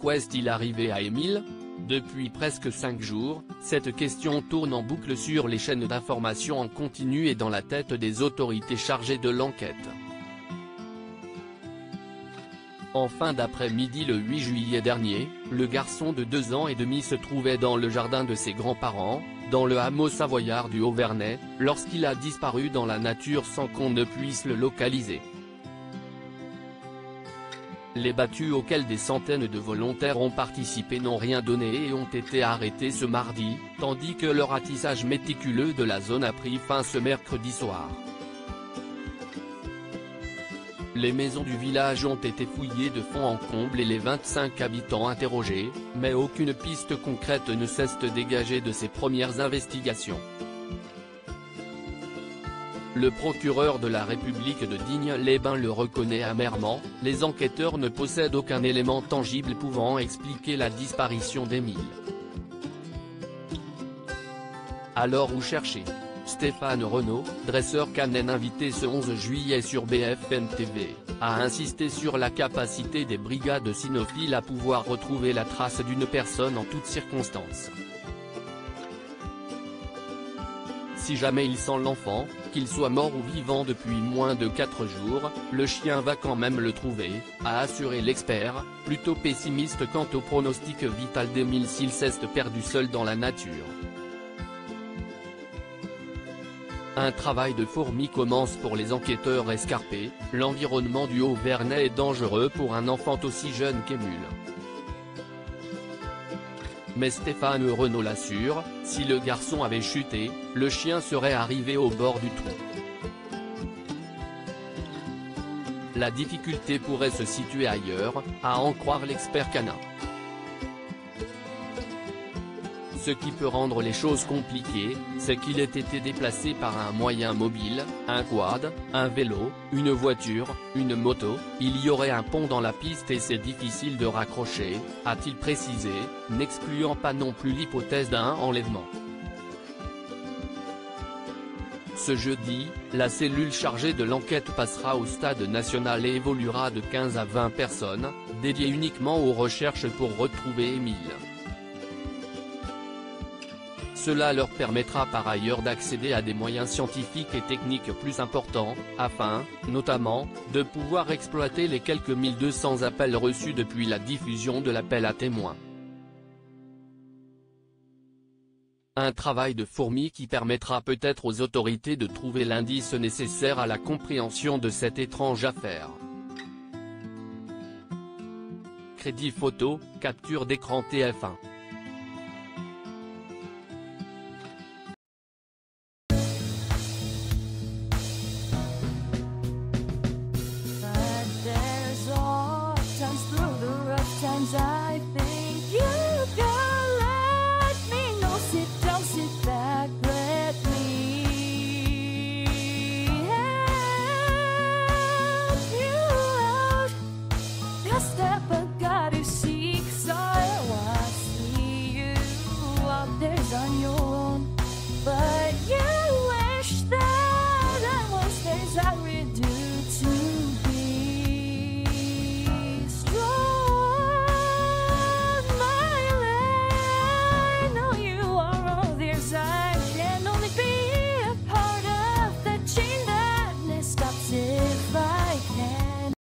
qu'est-il arrivé à Émile? Depuis presque 5 jours, cette question tourne en boucle sur les chaînes d'information en continu et dans la tête des autorités chargées de l'enquête. En fin d'après-midi le 8 juillet dernier, le garçon de 2 ans et demi se trouvait dans le jardin de ses grands-parents, dans le hameau savoyard du Haut-Vernay, lorsqu'il a disparu dans la nature sans qu'on ne puisse le localiser. Les battues auxquelles des centaines de volontaires ont participé n'ont rien donné et ont été arrêtés ce mardi, tandis que le ratissage méticuleux de la zone a pris fin ce mercredi soir. Les maisons du village ont été fouillées de fond en comble et les 25 habitants interrogés, mais aucune piste concrète ne cesse de dégager de ces premières investigations. Le procureur de la République de Digne-les-Bains le reconnaît amèrement, les enquêteurs ne possèdent aucun élément tangible pouvant expliquer la disparition d'Émile. Alors où chercher? Stéphane Renaud, dresseur canin invité ce 11 juillet sur BFM TV, a insisté sur la capacité des brigades cynophiles à pouvoir retrouver la trace d'une personne en toutes circonstances. Si jamais il sent l'enfant, qu'il soit mort ou vivant depuis moins de 4 jours, le chien va quand même le trouver, a assuré l'expert, plutôt pessimiste quant au pronostic vital d'Émile s'il s'est perdu seul dans la nature. Un travail de fourmi commence pour les enquêteurs escarpés, l'environnement du Haut-Vernay est dangereux pour un enfant aussi jeune qu'Émile. Mais Stéphane Renaud l'assure, si le garçon avait chuté, le chien serait arrivé au bord du trou. La difficulté pourrait se situer ailleurs, à en croire l'expert canin. Ce qui peut rendre les choses compliquées, c'est qu'il ait été déplacé par un moyen mobile, un quad, un vélo, une voiture, une moto, il y aurait un pont dans la piste et c'est difficile de raccrocher, a-t-il précisé, n'excluant pas non plus l'hypothèse d'un enlèvement. Ce jeudi, la cellule chargée de l'enquête passera au stade national et évoluera de 15 à 20 personnes, dédiées uniquement aux recherches pour retrouver Émile. Cela leur permettra par ailleurs d'accéder à des moyens scientifiques et techniques plus importants, afin, notamment, de pouvoir exploiter les quelques 1200 appels reçus depuis la diffusion de l'appel à témoins. Un travail de fourmi qui permettra peut-être aux autorités de trouver l'indice nécessaire à la compréhension de cette étrange affaire. Crédit photo, capture d'écran TF1.